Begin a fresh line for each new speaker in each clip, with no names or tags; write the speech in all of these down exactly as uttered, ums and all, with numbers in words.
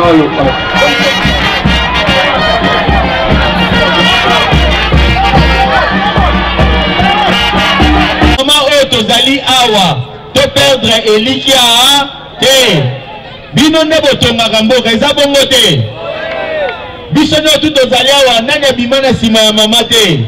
Comment tozali awa to perdre elikia te bino ne botonga mboka eza bongo te biso ne tout tozali awa nani abimana sima ya mama te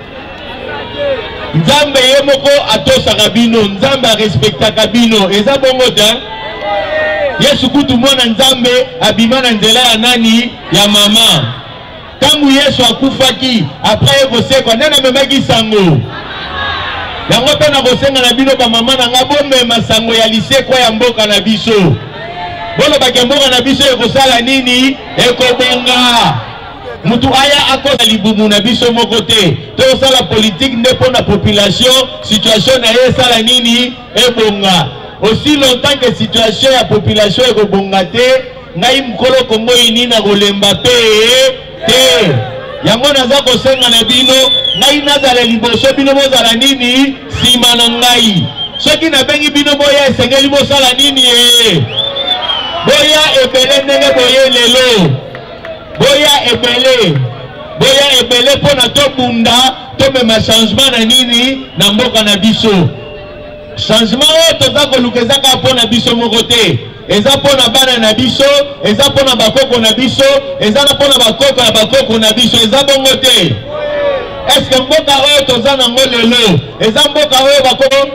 nzambe ye moko atosaka bino nzambe arespectaka bino eza bongo te Yesu kutu mwana nzambe abimana nzela ya nani ya mama tangu Yesu akufaki après kosekwa nani amemaki sango yango pe na kosenga na bino ba mama na nga bomema sango ya lisekwa ya mboka na biso bolo ba mboka na biso ekosala nini ekobonga mutu aya akosa libumu na biso moko te to sala politique ndepo na population situation na ye sala nini ebonga aussi longtemps que situation ya population ekobonga te ngai mkolo kongo ini na kolemba pe te yango naza kosenga na bino ngai nazala liboso bino bozala nini sima na ngai soki nabengi bino boya esengeli bosala nini e boya ebele ndenge boye lelo boya ebele boya ebele pona to bunda to mema changement na nini na mboka na biso changement oyo toza koluka ezaka mpona biso moko te eza mpona bana na biso eza mpona bakoko na biso eza na mpona bakoko ya bakoko na biso eza bongo te eske mboka oyo toza nango lelo eza mboka oyo bakoko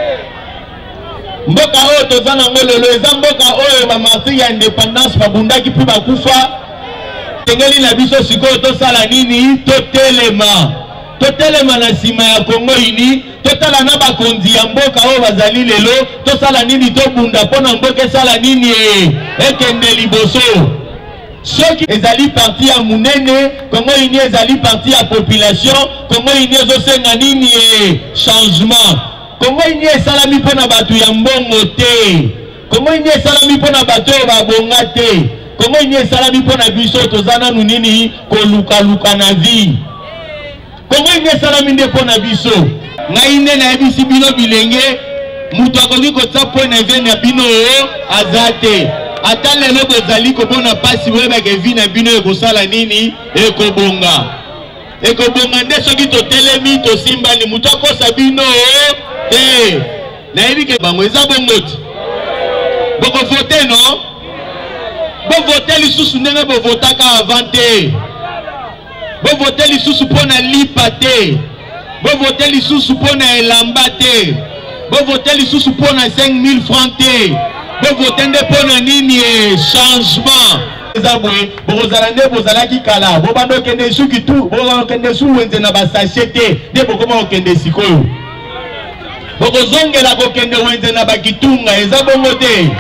mboka oyo toza nango lelo eza mboka oyo bamartir ya indépendance babundaki mpe bakufa tengeli na biso sikoyo tosala nini totelema totelema na nsima ya Kongo ini totala na bakonzi ya mboka oyo bazali lelo tosala nini tobunda mpona mboka esala nini ekende liboso soki ezali parti ya munene Kongo ini ezali parti ya population Kongo ini ezosenga nini changement Kongo ini esalami mpona bato ya mbongo te Kongo ini esalami mpona bato oyo babonga te Kongo ini esalami mpona biso toza nanu nini kolukaluka na vie Kongo ini esalami nde mpona biso ngai nde nayebisi bino bilenge mutu akoki kotia point na vie na bino oyo aza te ata lelo bozali komona pasi boyebaka vi na bino ekosala nini ekobonga ekobonga nde soki totelemi tosimbani mutu akosa bino oyo te nayebi ke bango eza bongo ti bokovote no bovote lisusu ndenge bovotaka avant te bovote lisusu mpona lipa te bovote lisusu mpona elamba te bovote lisusu mpona cinq mille francs te bovote nde mpona nini changement eza boye bokozala nde bozalaki kala bobanda okende suki tu bokende su wenze na basashe te nde bokoma kokende sikoyo bokozongela kokende wenze na bakitunga eza bongo te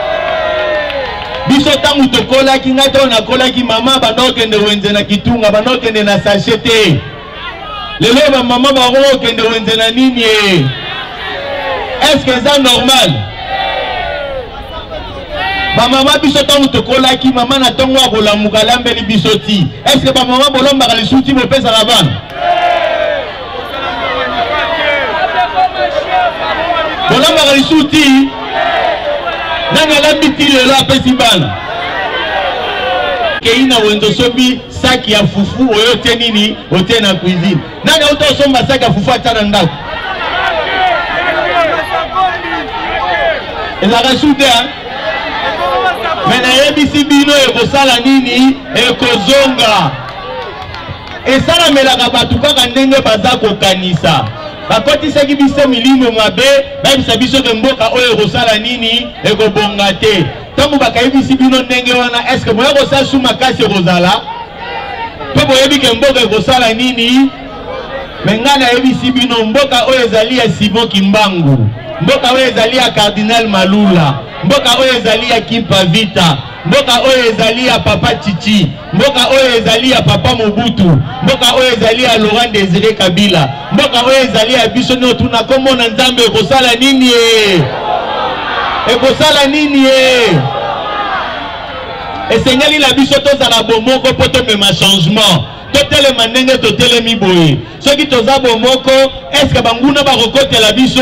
biso tangu tokolaki ngai to nakolaki mama bandokende wenze na kitunga bandokende na sachet te lelo ba mama bakokende wenze na nini est-ce que c'est normal ba mama biso tangu tokolaki mama na tongo akolamuka lambeli biso ti est-ce que ba mama bolombaka lisuti bopesa na bana bolombaka lisuti nanga lambi ti lelo apesi bana kei na wenzo sobi saki ya fufu oyo te nini ote na cuisine nanga uta osomba saki ya fufu ata na ndako ezaka sude me nayebisi bino ekosala nini ekozonga esalamelaka bato kaka ndenge baza kokanisa bakotisaki biso milimo mabe bayebisa biso ke mboka oyo ekosala nini ekobonga te ntango bakayebisi bino ndenge wana eske boya kosala su makasi ekozala mpe boyebi ke mboka ekosala nini me ngai nayebisi bino mboka oyo ezali ya Simon Kimbangu mboka oyo ezali ya Cardinal Malula mboka oyo ezali ya Kimpa Vita mboka oyo ezali ya Papa Chichi mboka oyo ezali ya Papa Mobutu mboka oyo ezali ya Laurent Désiré Kabila mboka oyo ezali ya biso no tuna komona nzambe ekosala nini e ekosala nini e esengeli la biso tozala bomoko mpo tomema changement totelema ndenge totelemi boye soki toza bomoko eske banguna bakokotela biso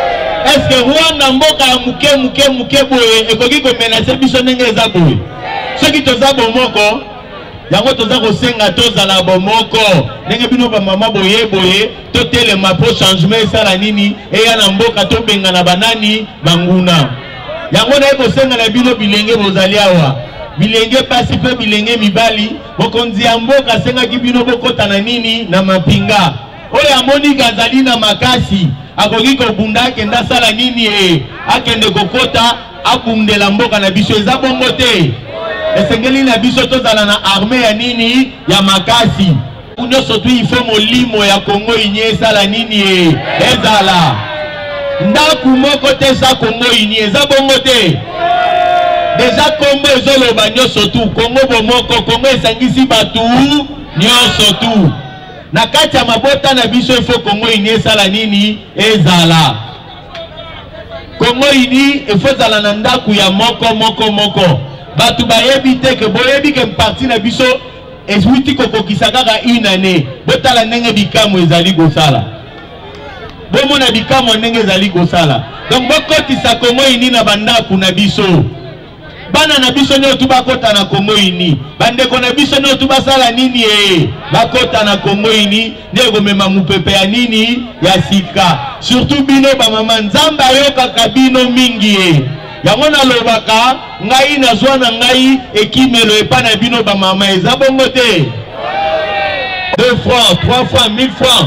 eske Rwanda mboka ya muke muke muke boye ekoki komenase biso ndenge eza boye soki toza bomoko yango toza kosenga tozala bomoko ndenge bino ba mama boye boye totelema po changement esala nini eya na mboka tobenga na banani banguna yango na kosenga na bino bilenge bozali awa bilenge pasi pe bilenge mibali bokonzi ya mboka senga ki bino bokota na nini na mapinga oyo amoni gazali na makasi akoki kobunda akenda sala nini e akende kokota abundela mboka na biso eza bongo te esengeli na biso tozala na arme ya nini ya makasi nyonso tu ifo molimo ya Kongo inye esala nini e ezala ndaku moko te sa Kongo inye eza bongo te deja Kongo ezoloba nyonso tu Kongo bomoko Kongo esangisi batu nyonso tu na kati ya mabota na biso ifo Kongo inye esala nini ezala Kongo ini ifo zala na ndaku ya moko moko moko batu bayebi te ke boyebi ke parti na biso eswiti kokokisa kaka une année botala ndenge bikamo ezali kosala bomona bikamo ndenge ezali kosala donc bokotisa Kongo ini na bandaku na biso bana na biso nyo tu bakota na Kongo ini bandeko na biso nyo tu basala nini e bakota na Kongo ini ndego mema mupepe ya nini ya sika surtout bino ba mama nzamba yoka bino mingi e yango na lobaka ngai na zwa na ngai ekimelo epa na bino ba mama eza bongo te deux francs trois francs mille francs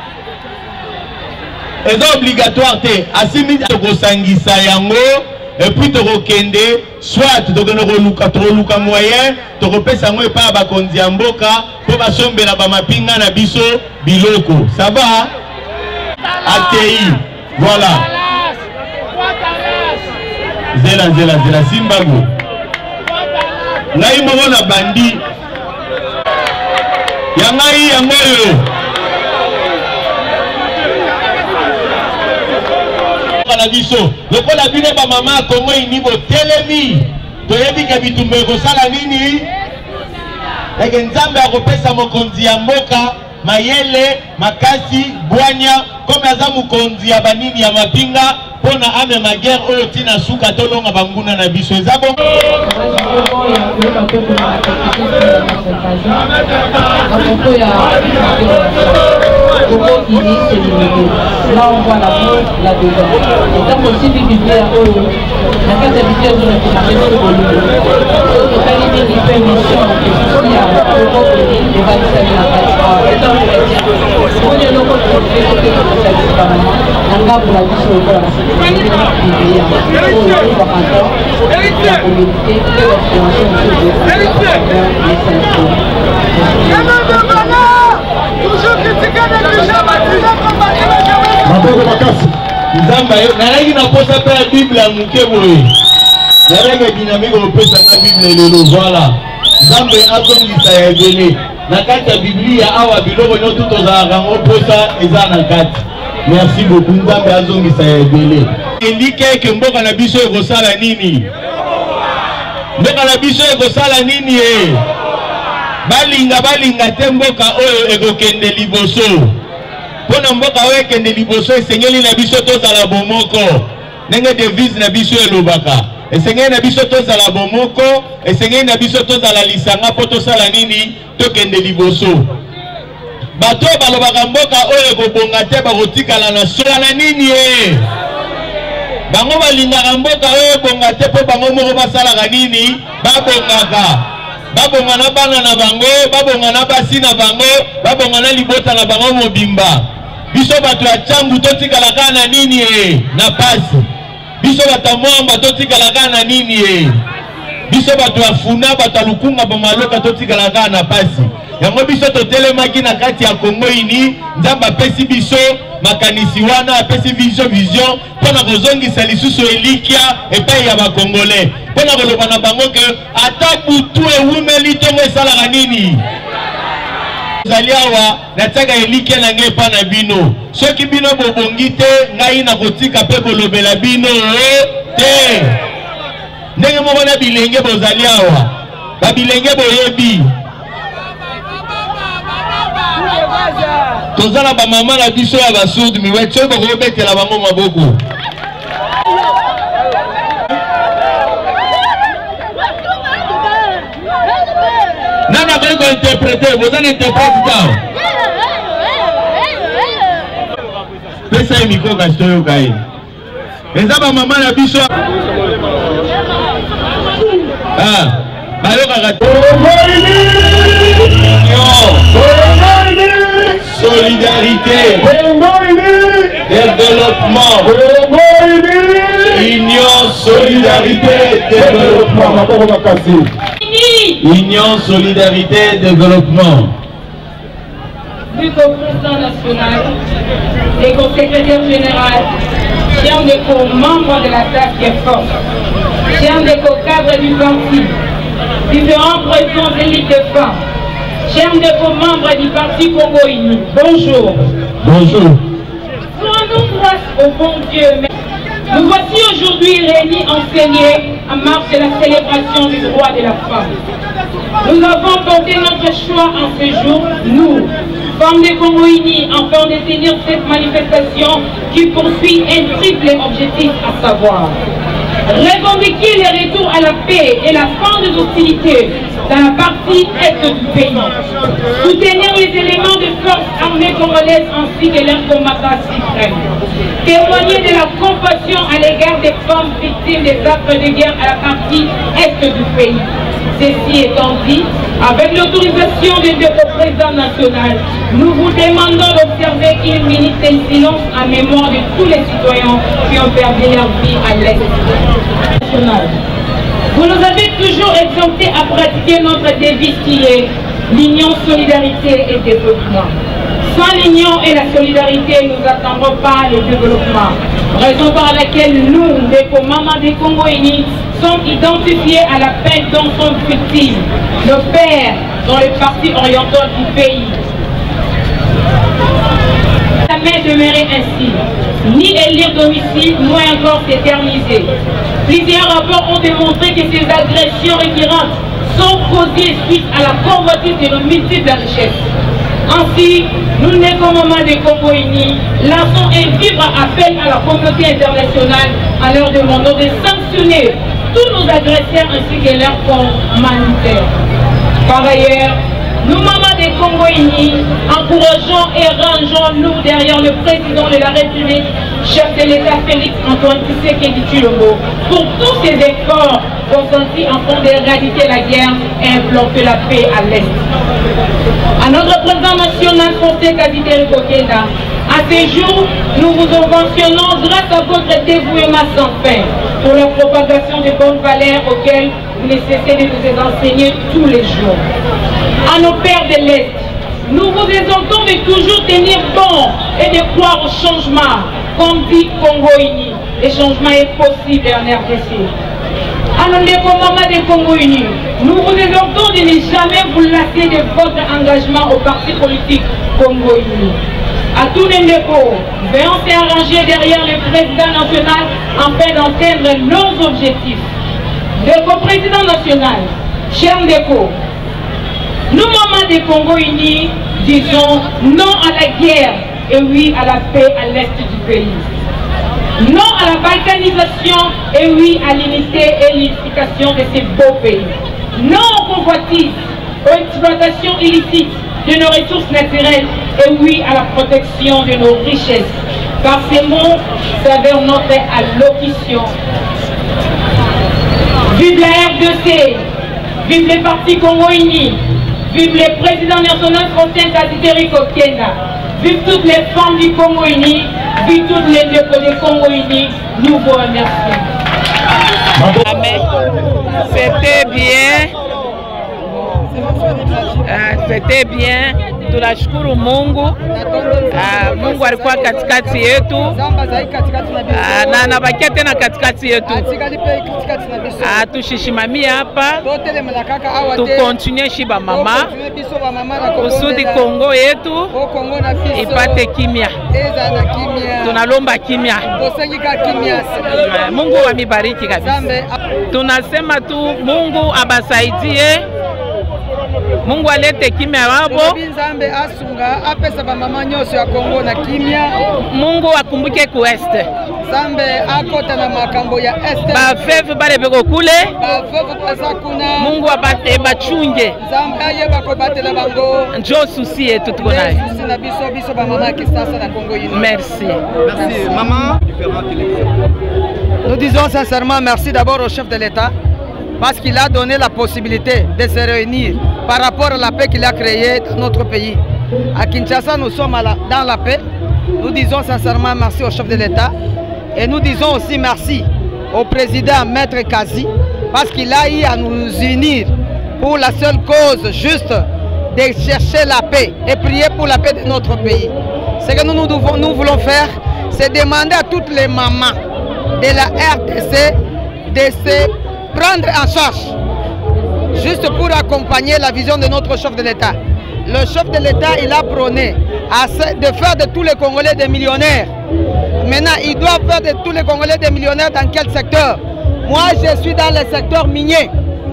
eza obligatoire te asimi tokosangisa yango et puis tokokende soit tokende koluka tokoluka moyen tokopesa yango epa bakonzi ya mboka po basombela ba mapinga na biso biloko ça va atei voilà zela zela zela simbago ngai moko na bandi ya ngai yango yo na biso lokola bino ba mama Kongo ini botelemi toyebi ke bitumba ekosala nini eke nzambe akopesa mokonzi ya mboka mayele makasi bwanya kome aza mokonzi ya banini ya mapinga pona ame magere oyo tina suka tolonga banguna na biso eza bongo
là on voit l'amour là-dedans. Et tant aussi vivre à eux, la carte habituelle de la communauté de Bolivie. Le qualité de permission, et aussi à l'Europe et va se faire la carte. Et tant que chrétien, on est l'Europe pour faire ce que vous faites justement. On va pour la vie sur le corps, c'est une vie pour le corps encore, la communauté, et l'expérience de les cinq. Toujours critiquer les clichés, baptisés comme baptisés.
Nzamba yo narangi na posa pe Bible ya mukeboye narangi dynamique opesa na Bible lelo voilà Nzambe azongisa ya ebele na kati ya Biblia awa biloko nyo tutozala ngo posa eza na kati merci beaucoup Nzambe azongisa ya ebele elike ke mboka na biso ekosala nini mboka na biso ekosala nini e balinga balinga te mboka oyo ekokende liboso pona mboka oyo ekende liboso esengeli na biso tozala bomoko ndenge devise na biso elobaka esengeli na biso tozala bomoko esengeli na biso tozala lisanga po tosala nini tokende liboso bato balobaka mboka oyo ekobonga te bakotikala na sola na nini e bango balingaka mboka oyo ebonga te po bango moko basalaka nini babongaka babonga na bana na bango babonga na basi na bango babonga na libota na bango mobimba biso bato ya changu totikala kaka na nini e na pasi biso bato ya mwamba totikala kaka na nini e biso bato ya funa bato ya lukunga bamaloka totikala kaka na pasi yango biso totelemaki na kati ya Kongo ini Nzambe apesi biso makanisi wana apesi vision vision mpona kozongisa lisusu elikia epai ya bakongole mpona koloba na bango ke ata butu ewumeli ntongo esalaka nini zali awa natiaka elikia na ngai epa na bino soki bino bobongi te ngai nakotika mpe kolobela bino te ndenge moko na bilenge bozali awa babilenge boyebi tozala ba mama na biso ya basourd miwe tso boko betela bango maboko bakoki kointerprete boza na interprete tao pesa ye mikro kasi toyoka ye eza bamama na biso bayokaka solidarité développement union solidarité développement union solidarité développement
du co-président national et co-secrétaire général, chers des co-membres de la task force, chers des co-cadres du parti, différents présidents d'élites de femmes, chers des co-membres du parti Congo Uni, bonjour.
Bonjour.
Rendons grâce au bon Dieu. Nous voici aujourd'hui réunis enseignés en marge de la célébration du droit de la femme. Nous avons porté notre choix en ce jour, nous, femmes de Congo Uni, afin de tenir cette manifestation qui poursuit un triple objectif, à savoir revendiquer le retour à la paix et la fin des hostilités dans la partie est du pays, soutenir les éléments de force armées congolaises ainsi que leurs combattants suprêmes, témoigner de la compassion à l'égard des femmes victimes des actes de guerre à la partie est du pays. Ceci étant dit, avec l'autorisation du président national, nous vous demandons d'observer une minute de silence en mémoire de tous les citoyens qui ont perdu leur vie à l'Est national. Vous nous avez toujours exemptés à pratiquer notre devise qui est l'union, solidarité et développement. Sans l'union et la solidarité, nous n'attendrons pas le développement. Raison par laquelle nous, les mamans des Congo Unis, sommes identifiés à la peine dont sont victimes nos pères dans les parties orientales du pays. Jamais demeurer ainsi, ni élire domicile, moins encore s'éterniser. Plusieurs rapports ont démontré que ces agressions récurrentes sont causées suite à la convoitise de nos multiples richesses. Ainsi, nous, les mamans des Congo Unis, lançons un vibrant appel à la communauté internationale en leur demandant de sanctionner tous nos agresseurs ainsi que leurs fonds humanitaires. Par ailleurs, nous, mamans des Congo Unis, encourageons et rangeons-nous derrière le président de la République, chef de l'État Félix Antoine Tshisekedi Tshilombo, pour tous ces efforts consentis afin d'éradiquer la guerre et implanter la paix à l'Est. À notre président national, François Kaziteri Kokenda, à ce jour, nous vous subventionnons grâce à votre dévouement sans fin pour la propagation des bonnes valeurs auxquelles vous ne cessez de nous enseigner tous les jours. À nos pères de l'Est, nous vous exhortons de toujours tenir bon et de croire au changement, comme dit Congo Uni. Le changement est possible en R D C. À nos mamans des Congo Unis, nous vous exhortons de ne jamais vous lasser de votre engagement au parti politique Congo Uni. À tous les négos, venons s'arranger derrière le président national afin d'atteindre nos objectifs. Le président national, cher Ndeko, nous, mamans des Congo Unis, disons non à la guerre et oui à la paix à l'est du pays. Non à la balkanisation et oui à l'unité et l'unification de ces beaux pays. Non aux convoitises, aux exploitations illicites de nos ressources naturelles et oui à la protection de nos richesses. Par ces mots, s'avère notre allocution. Vive la R D C, vive les partis Congo Unis, vive le président national François Kaziteri Kokenda, vive toutes les femmes du Congo Uni, vive toutes les dépôts du Congo Uni, nous vous remercions.
C'était bien. Uh, c'était bien, tunashukuru Mungu. Uh, Mungu alikuwa katikati yetu uh, na anabakia tena katikati yetu. Uh, tushishimamia hapa, tukontinue shiba mama kusudi Kongo yetu ipate kimya. Tunalomba kimya. Uh, Mungu amibariki kabisa. Tunasema tu Mungu abasaidie, Mungu alete kimya wabo. Mungu akumbuke ku West.
Zambe akota na makambo ya este.
Bafevu bale beko kule.
Bafevu pesa kuna.
Mungu abate bachunge.
Zambe ayeba ko batela bango.
Njo susi yetu tuko nayo.
Susi na biso biso ba mama Kisasa na Congo yini.
Merci.
Merci maman. Nous disons sincèrement merci d'abord au chef de l'État parce qu'il a donné la possibilité de se réunir par rapport à la paix qu'il a créée dans notre pays. À Kinshasa, nous sommes à la, dans la paix. Nous disons sincèrement merci au chef de l'État et nous disons aussi merci au président Maître Kazi parce qu'il a eu à nous unir pour la seule cause juste de chercher la paix et prier pour la paix de notre pays. Ce que nous, nous, devons, nous voulons faire, c'est demander à toutes les mamans de la R D C de se prendre en charge juste pour accompagner la vision de notre chef de l'État. Le chef de l'État, il a prôné de faire de tous les Congolais des millionnaires. Maintenant, il doit faire de tous les Congolais des millionnaires dans quel secteur? Moi, je suis dans le secteur minier.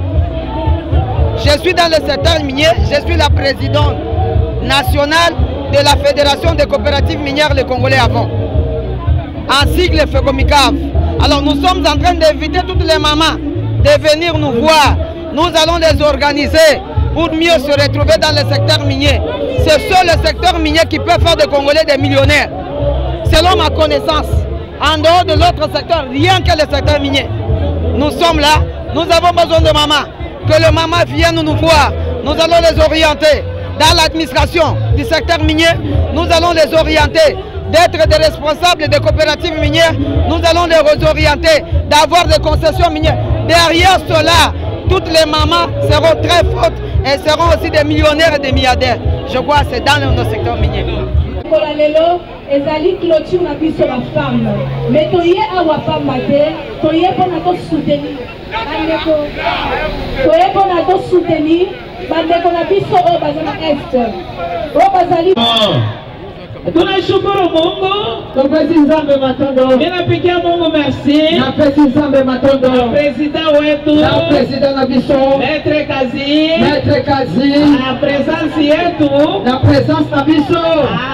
Je suis dans le secteur minier, je suis la présidente nationale de la Fédération des coopératives minières les Congolais avant. En sigle FECOMICAV. Alors nous sommes en train d'inviter toutes les mamans de venir nous voir. Nous allons les organiser pour mieux se retrouver dans le secteur minier. C'est seul le secteur minier qui peut faire des Congolais des millionnaires. Selon ma connaissance, en dehors de l'autre secteur, rien que le secteur minier. Nous sommes là, nous avons besoin de mamans. Que le maman vienne nous voir. Nous allons les orienter dans l'administration du secteur minier. Nous allons les orienter d'être des responsables des coopératives minières. Nous allons les orienter d'avoir des concessions minières. Derrière cela, toutes les mamans seront très fortes et seront aussi des millionnaires et des milliardaires. Je crois que c'est dans le secteur minier.
ezali clôture na biso ba femme mais toye awa pamba te toye pona to soutenir bandeko toye pona to soutenir bandeko na biso o bazana est o bazali
tunashukuru Mungu
Tupesi Nzambe matondo.
Ninapigia Mungu merci
Na pesi Nzambe matondo.
na president wetu
Na president na biso
Maître Kazi
Maître Kazi
na presence yetu
na presence na biso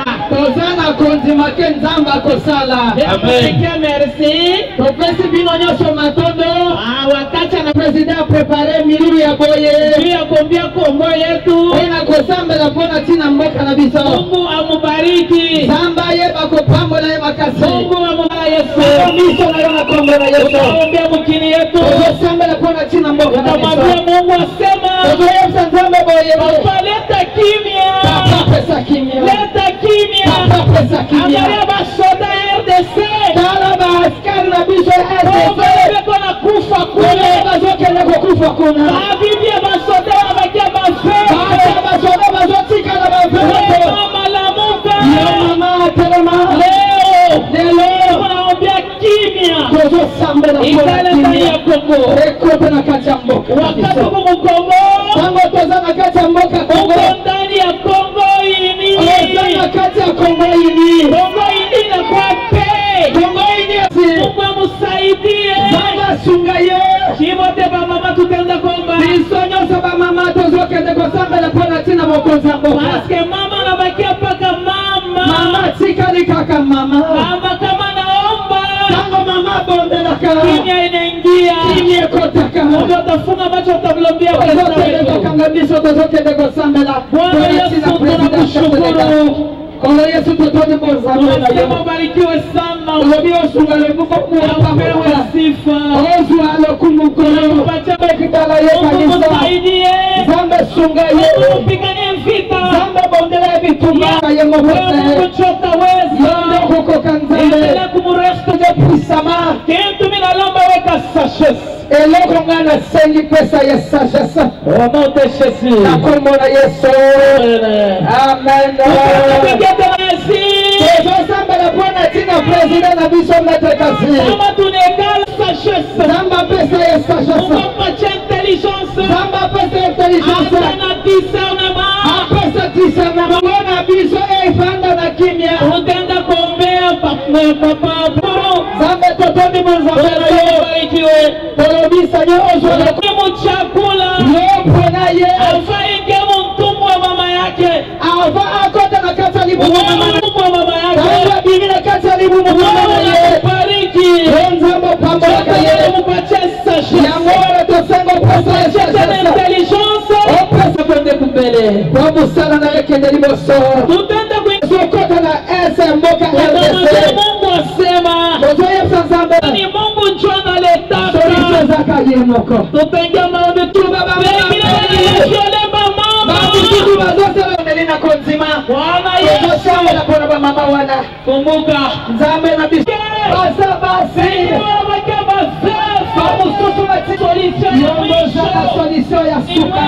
Tozana konzima ke Nzambe akosala.
Ninapigia merci
Tupesi bino nyonso matondo.
Ah, wakati
na president prepare milieu ya boye
ya kumbia Kongo yetu
ena kosambela pona tina mboka na biso.
Mungu amubariki
Zamba yeba kopambola ye makasi.
Mungu amubariki Yesu
Miso na yona kombo na Yesu.
Tunaombea mkini yetu
Tuzosambela pona tina mboka na biso.
Tutamwambia Mungu asema
Tuzoyebsa Nzambe boye
Papa leta kimya
Papa pesa kimya
Leta kimya
Papa pesa kimya
Angalia basoda R D C
Kala ba askari na biso R D C
Beko na kufa kule
Bazoke leko kufa kuna
Abibia basoda wabakia bafe
Bacha basoda bazotika na bafe
Mama lamuka
Yo mama telema
Leo
Lelo
Tunaombea kimya
Tuzosambela
Ikale ndani ya Kongo
Ekope na kati ya mboka
Wakati kumu Kongo
Tango toza na kati ya mboka Kongo
Uko ndani ya Kongo ini
Oza na kati ya Kongo ini
Kongo ini na kwa pe
Kongo ini asi
Mungu amusaidie
Zanga sunga ye
Chibote ba mama tutenda komba
Biso nyonso ba mama tozokende kosambela pona tina mokonzi ya mboka
Paske mama nabakia paka mama
Mama tikali kaka mama
Mama kama naomba
Tango mama bondelaka
Kimya inaingia
Kimya kotaka
Mungu atafunga macho utamlombia kwa
Tozokende kokanga biso tozokende kosambela
Bwana Yesu tunakushukuru
Kono Yesu totoni bozambe na
Nasema
yo
ubarikiwe sana
Ulobi osunga lebuko kuwa
Upewe sifa
Ozu alo kumukolo Kitala ye
Mungu
kanisa
msaidie
Zambe sunga ye
Mungu mpiganie vita
Zambe bondela bitumba ye
Mungu
mokose
chota weza
Yondo huko kanzambe
Endelea kumuresto
Je puissama
Kentu mina lomba weka sagesse
Eloko ngana sengi pesa ya sagesse
Au nom de Jésus
Na kombo na Yesu Amen
Tupigete merci
Tozosambela pona tina president na biso Maître Kazi
Kama tunekala sagesse
Zamba pesa ya sagesse
Mungu pache intelligence
Zamba pesa intelligence
Asana discernement
Apesa discernement Mwana biso eifanda na kimya
Utenda kuombea papa Puro
Zambe totoni mozambela yo
Barikiwe
Tolobisa nyo ozolo
Kimu chakula
Yo pwena ye
Alfa ingemu mtumbu wa mama yake
Ava akota na kata libu mama
Mtumbu wa mama yake
Zamba bimi na kata libu mama ye
Bariki
nzambo pambolaka ye yango wana tosenga opesa intelligence opesa konde kumbele po mosala na ye kende liboso sokota na ese mboka rdc tozoyebisa nzambe solution ezaka ye moko batututu bazosala ondeli na konzima tozosala mpona bamama wana nzambe na biso baza basi bamosusu yongozaka solution ya suka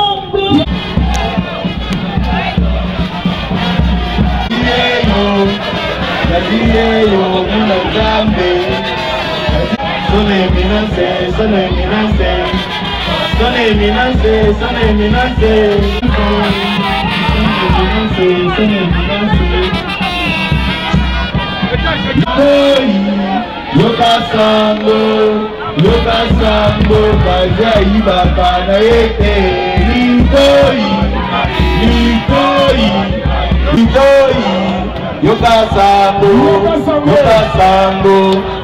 Nadiyeyo muna nzambe Sone eminence, sone eminence Sone eminence, sone eminence Sone eminence, sone eminence Litoyi, yoka sango Yoka sango, kaja ibaka na yete Litoyi, litoyi, litoyi Yoka sango, yoka sango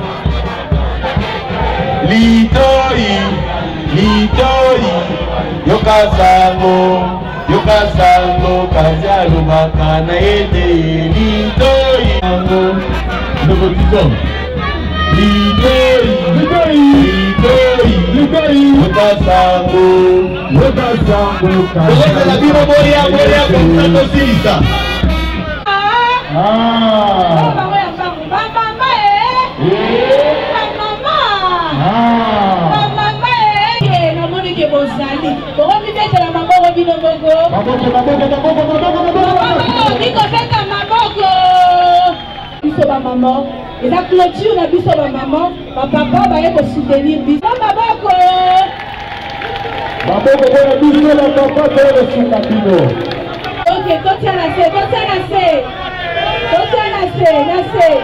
Litoyi, litoyi Yoka sango, yoka sango Kazialo makana ete Litoyi sango Ndoko tizo Litoyi, litoyi, litoyi Yoka sango, yoka sango Kazialo la biro boya, boya Konstanto Silisa Ah.
Mama eh. Mama. Ah. Mama eh. Na moni ke bozali. Boromi bete la maboko bino bogo.
Maboko maboko maboko maboko maboko.
Mama biko beta maboko. Biso ba maman. Et la clôture na biso ba maman. Ba papa ba yeko soutenir biso maboko.
Maboko bona biso la papa ba yeko soutenir.
OK, continue à faire, continue à faire. Continue à faire, merci.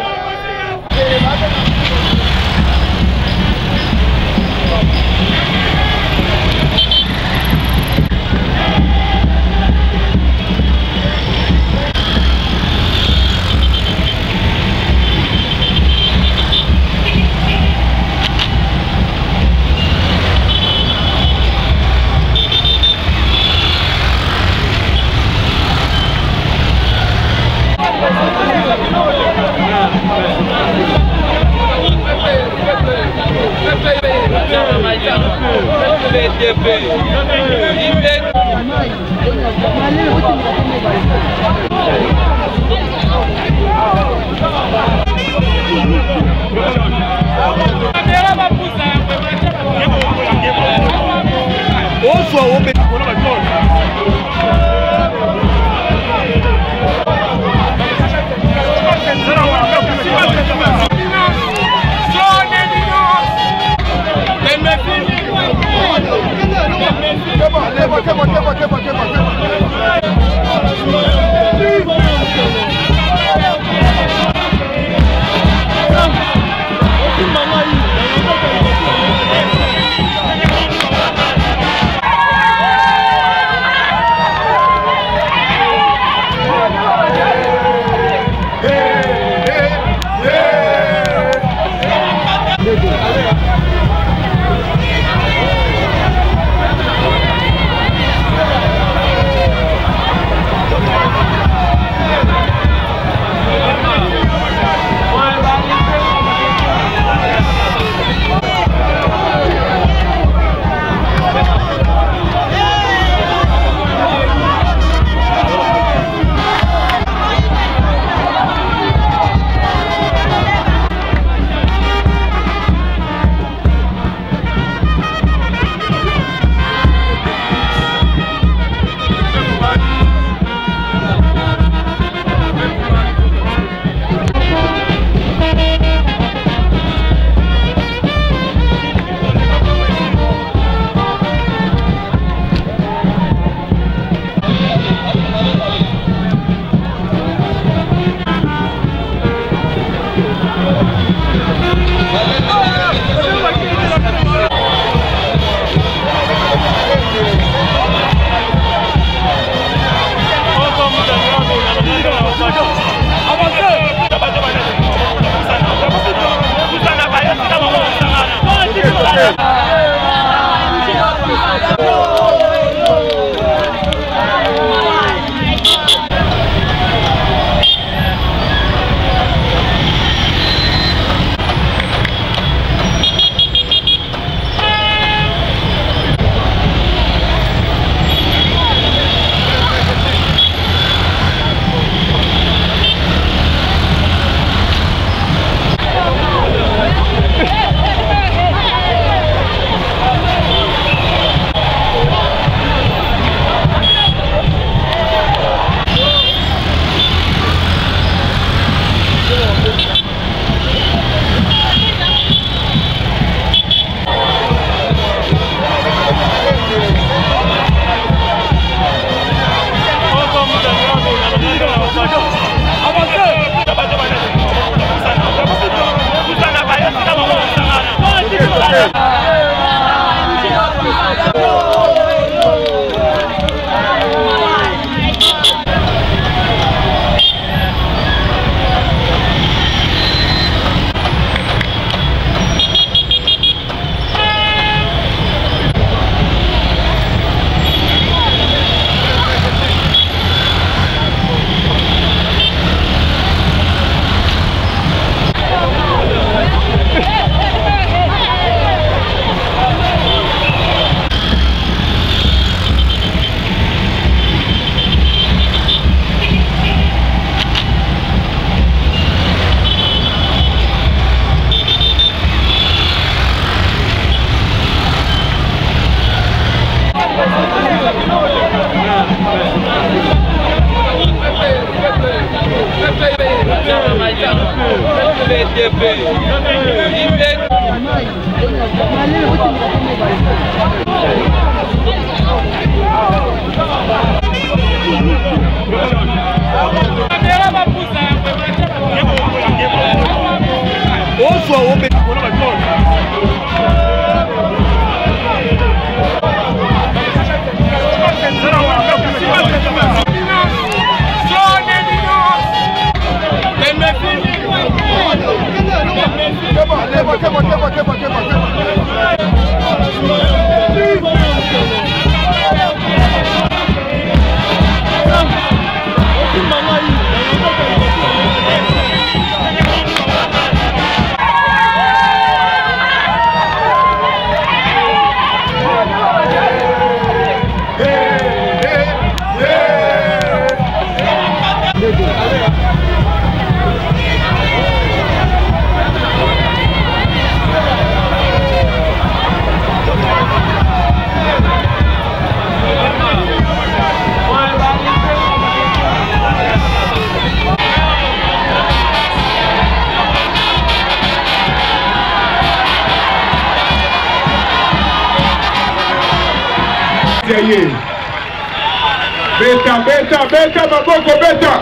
Beta, beta, beta, maboko, beta.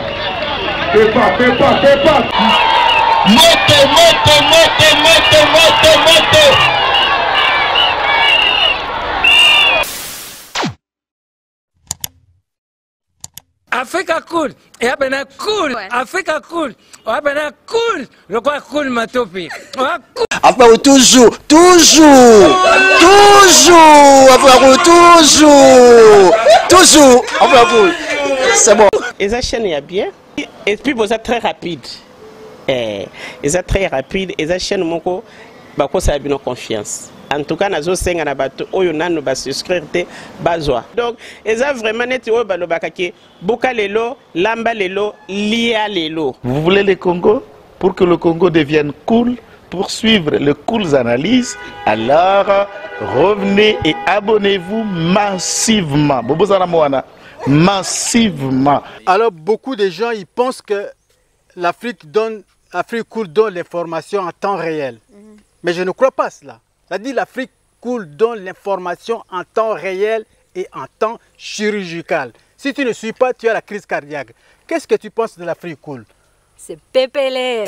Pepa, pepa, pepa.
Moto, moto, moto, moto, moto, moto.
Africa cool, et abena cool, Africa cool, abena cool, le quoi cool matopi.
Enfin, toujours, toujours, toujours, enfin, toujours, toujours, enfin, c'est bon.
Et ça chaîne est bien, et puis vous êtes très rapide. Et ça très rapide, et ça chaîne mon co, bah quoi ça a bien confiance. En tout cas, nazo senga na bato oyo nanu ba souscrire te bazwa. Donc, eza vraiment neti oyo balobakaki buka lelo, lamba lelo, lia lelo.
Vous voulez le Congo pour que le Congo devienne cool, pour suivre les cool analyses, alors revenez et abonnez-vous massivement. Bobozana Moana, massivement.
Alors beaucoup de gens ils pensent que l'Afrique donne, l'Afrique cool donne l'information en temps réel. Mm-hmm. Mais je ne crois pas cela. C'est-à-dire l'Afrique cool donne l'information en temps réel et en temps chirurgical. Si tu ne suis pas, tu as la crise cardiaque. Qu'est-ce que tu penses de l'Afrique cool?
C'est pépélé.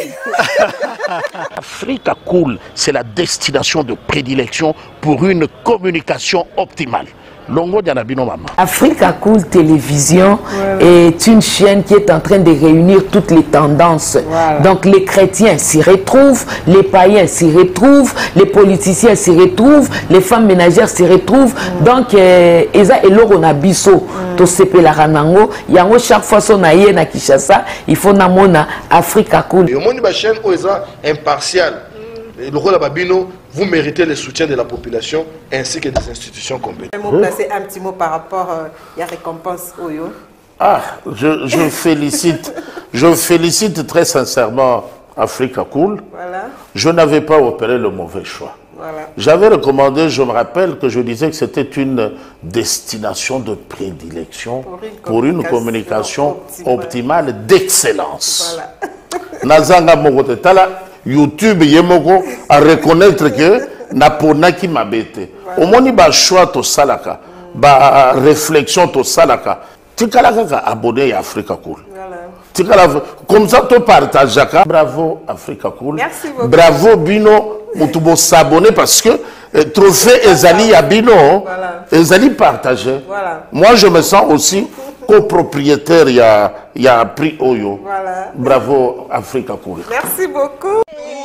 Africa Cool, c'est la destination de prédilection pour une communication optimale. Longo Dianabino Mama.
Africa Cool Télévision ouais. est une chaîne qui est en train de réunir toutes les tendances. Voilà. Donc les chrétiens s'y retrouvent, les païens s'y retrouvent, les politiciens s'y retrouvent, les femmes ménagères s'y retrouvent. Mm. Donc, Eza Eloro Nabiso, to sepe la ranango, yango chaque fois son aïe na Kinshasa, il faut namona Africa Cool.
Et au monde de la chaîne, Eza impartial. Le rôle de Babino, vous méritez le soutien de la population ainsi que des institutions compétentes.
Je vais placer un petit mot par rapport à la récompense Oyo.
Ah, je, je félicite, je félicite très sincèrement Africa Cool. Voilà. Je n'avais pas opéré le mauvais choix. Voilà. J'avais recommandé, je me rappelle que je disais que c'était une destination de prédilection pour une pour communication, une communication optimale, optimale d'excellence. Voilà. Nazanga Mogote Tala. YouTube yemoko à reconnaître que napona qui m'a bête. Au moins ba choix to salaka, ba réflexion to salaka. Tikala kaka abonné à Africa Cool. Tikala comme ça to partage jaka. Bravo Africa Cool.
Merci beaucoup.
Bravo Bino, mutubo s'abonner parce que eh, trophée Ezali à Bino, voilà. Ezali partagé. Voilà. Moi je me sens aussi copropriétaire, il y a, il y a prix Oyo. Voilà. Bravo Africa Cool.
Merci beaucoup.